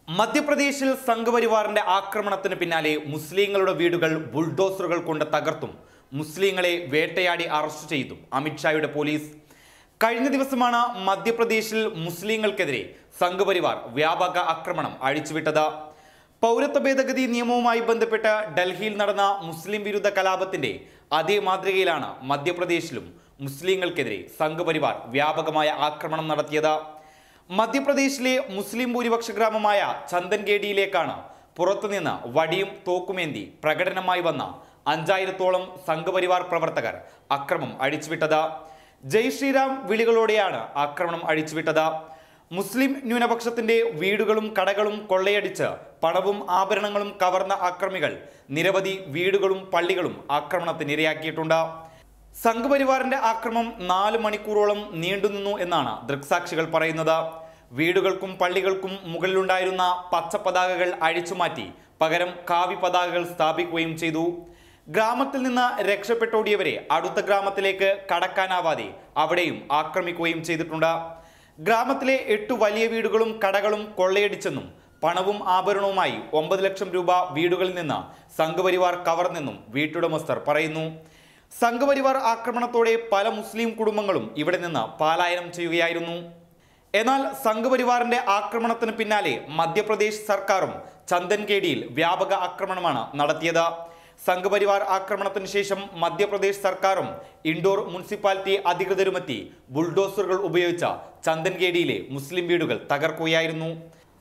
മധ്യപ്രദേശിൽ സംഘപരിവാറിന്റെ ആക്രമണത്തിന് പിന്നാലെ മുസ്ലിങ്ങളുടെ വീടുകൾ ബുൾഡോസറുകൾ കൊണ്ട് തകർത്തും മുസ്ലിങ്ങളെ വേട്ടയാടി അറസ്റ്റ് ചെയ്തും അമിത്ഷായുടെ പോലീസ്. കഴിഞ്ഞ ദിവസമാണ് മധ്യപ്രദേശിൽ മുസ്ലിങ്ങൾക്കെതിരെ സംഘപരിവാർ വ്യാപക ആക്രമണം അഴിച്ചുവിട്ടത്. പൗരത്വ ഭേദഗതി നിയമവുമായി ബന്ധപ്പെട്ട് ഡൽഹിയിൽ നടന്ന മുസ്ലിം വിരുദ്ധ കലാപത്തിന്റെ അതേ മാതൃകയിലാണ് മധ്യപ്രദേശിലും മുസ്ലിങ്ങൾക്കെതിരെ സംഘപരിവാർ വ്യാപകമായ ആക്രമണം നടത്തിയത്. മധ്യപ്രദേശിലെ മുസ്ലിം ഭൂരിപക്ഷ ഗ്രാമമായ ചന്ദൻഗേഡിയിലേക്കാണ് പുറത്തുനിന്ന് വടിയും തോക്കുമേന്തി പ്രകടനമായി വന്ന 5000-ഓളം സംഘപരിവാർ പ്രവർത്തകർ അക്രമം അഴിച്ചുവിട്ടത്. ജയ് ശ്രീറാം വിളികളോടെയാണ് ആക്രമണം അഴിച്ചുവിട്ടത്. മുസ്ലിം ന്യൂനപക്ഷത്തിന്റെ വീടുകളും കടകളും കൊള്ളയടിച്ച് പണവും ആഭരണങ്ങളും കവർന്ന അക്രമികൾ നിരവധി വീടുകളും പള്ളികളും ആക്രമണത്തിനിരയാക്കിയിട്ടുണ്ട്. സംഘപരിവാറിന്റെ ആക്രമണം 4 മണിക്കൂറോളം നീണ്ടുനിന്നു എന്നാണ് ദൃക്സാക്ഷികൾ പറയുന്നത്. വീടുകൾക്കും പള്ളികൾക്കും മുകളിലുണ്ടായിരുന്ന പച്ച പതാകകൾ അഴിച്ചുമാറ്റി പകരം കാവി പതാകകൾ സ്ഥാപിക്കുകയും ചെയ്തു. ഗ്രാമത്തിൽ നിന്ന് രക്ഷപ്പെട്ടോടിയവരെ അടുത്ത ഗ്രാമത്തിലേക്ക് കടക്കാനാവാതെ അവിടെയും ആക്രമിക്കുകയും ചെയ്തിട്ടുണ്ട്. ഗ്രാമത്തിലെ 8 വലിയ വീടുകളും കടകളും കൊള്ളയടിച്ചെന്നും പണവും ആഭരണവുമായി 9 ലക്ഷം രൂപ വീടുകളിൽ നിന്ന് സംഘപരിവാർ കവർന്നെന്നും വീട്ടുടമസ്ഥർ പറയുന്നു. സംഘപരിവാർ ആക്രമണത്തോടെ പല മുസ്ലിം കുടുംബങ്ങളും ഇവിടെ നിന്ന് പലായനം ചെയ്യുകയായിരുന്നു. എന്നാൽ സംഘപരിവാറിന്റെ ആക്രമണത്തിന് പിന്നാലെ മധ്യപ്രദേശ് സർക്കാരും ചന്ദൻഗേഡിയിൽ വ്യാപക ആക്രമണമാണ് നടത്തിയത്. സംഘപരിവാർ ആക്രമണത്തിന് ശേഷം മധ്യപ്രദേശ് സർക്കാരും ഇൻഡോർ മുനിസിപ്പാലിറ്റി അധികൃതരുമെത്തി ബുൾഡോസറുകൾ ഉപയോഗിച്ച ചന്ദൻഗേഡിയിലെ മുസ്ലിം വീടുകൾ തകർക്കുകയായിരുന്നു.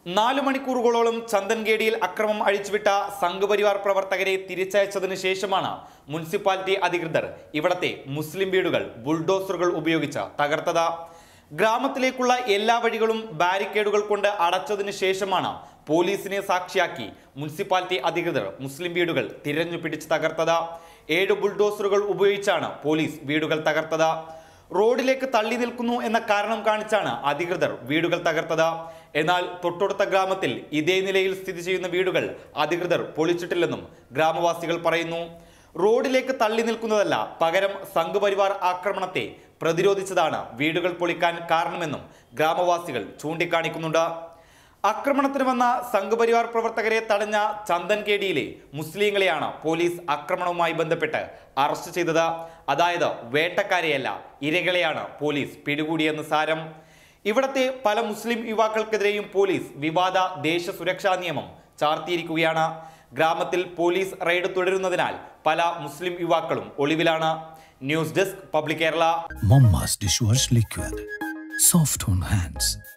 4 മണിക്കൂറുകളോളം ചന്ദൻഗേഡിയിൽ അക്രമം അഴിച്ചുവിട്ട സംഘപരിവാർ പ്രവർത്തകരെ തിരിച്ചയച്ചതിന് ശേഷമാണ് മുനിസിപ്പാലിറ്റി അധികൃതർ ഇവിടത്തെ മുസ്ലിം വീടുകൾ ബുൾഡോസറുകൾ ഉപയോഗിച്ച് തകർത്തത്. ഗ്രാമത്തിലേക്കുള്ള എല്ലാ വഴികളും ബാരിക്കേഡുകൾ കൊണ്ട് അടച്ചതിന് ശേഷമാണ് പോലീസിനെ സാക്ഷിയാക്കി മുനിസിപ്പാലിറ്റി അധികൃതർ മുസ്ലിം വീടുകൾ തിരഞ്ഞു പിടിച്ച് തകർത്തത്. 7 ബുൾഡോസറുകൾ ഉപയോഗിച്ചാണ് പോലീസ് വീടുകൾ തകർത്തത്. റോഡിലേക്ക് തള്ളി നിൽക്കുന്നു എന്ന കാരണം കാണിച്ചാണ് അധികൃതർ വീടുകൾ തകർത്തത്. എന്നാൽ തൊട്ടടുത്ത ഗ്രാമത്തിൽ ഇതേ നിലയിൽ സ്ഥിതി ചെയ്യുന്ന വീടുകൾ അധികൃതർ പൊളിച്ചിട്ടില്ലെന്നും ഗ്രാമവാസികൾ പറയുന്നു. റോഡിലേക്ക് തള്ളി നിൽക്കുന്നതല്ല, പകരം സംഘപരിവാർ ആക്രമണത്തെ പ്രതിരോധിച്ചതാണ് വീടുകൾ പൊളിക്കാൻ കാരണമെന്നും ഗ്രാമവാസികൾ ചൂണ്ടിക്കാണിക്കുന്നുണ്ട്. ആക്രമണത്തിന് വന്ന സംഘപരിവാർ പ്രവർത്തകരെ തടഞ്ഞ ചന്ദൻഗേഡിയിലെ മുസ്ലിങ്ങളെയാണ് പോലീസ് ആക്രമണവുമായി ബന്ധപ്പെട്ട് അറസ്റ്റ് ചെയ്തത്. അതായത് വേട്ടക്കാരെയല്ല, ഇരകളെയാണ് പോലീസ് പിടികൂടിയെന്ന് സാരം. ഇവിടത്തെ പല മുസ്ലിം യുവാക്കൾക്കെതിരെയും പോലീസ് വിവാദ ദേശ സുരക്ഷാ നിയമം ചാർത്തിയിരിക്കുകയാണ്. ഗ്രാമത്തിൽ പോലീസ് റെയ്ഡ് തുടരുന്നതിനാൽ പല മുസ്ലിം യുവാക്കളും ഒളിവിലാണ്. News desk public Kerala. Momma's dishwash liquid, soft on hands.